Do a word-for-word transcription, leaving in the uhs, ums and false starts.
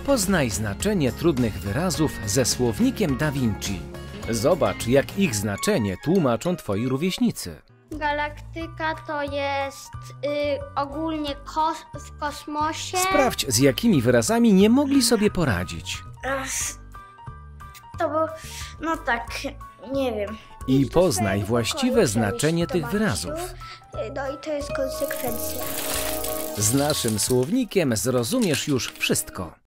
Poznaj znaczenie trudnych wyrazów ze słownikiem Da Vinci. Zobacz, jak ich znaczenie tłumaczą twoi rówieśnicy. Galaktyka to jest y, ogólnie kos w kosmosie. Sprawdź, z jakimi wyrazami nie mogli sobie poradzić. Ach, to było, no tak, nie wiem. I poznaj właściwe znaczenie tych wyrazów. No i to jest konsekwencja. Z naszym słownikiem zrozumiesz już wszystko.